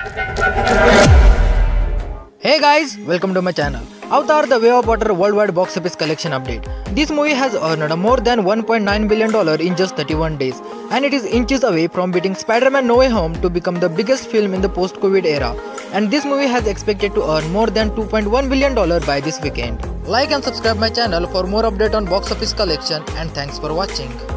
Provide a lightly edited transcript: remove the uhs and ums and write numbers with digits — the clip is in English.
Hey guys, welcome to my channel. Avatar: The Way of Water worldwide box office collection update. This movie has earned more than $1.9 billion in just 31 days, and it is inches away from beating Spider-Man No Way Home to become the biggest film in the post-Covid era. And this movie has expected to earn more than $2.1 billion by this weekend. Like and subscribe my channel for more update on box office collection, and thanks for watching.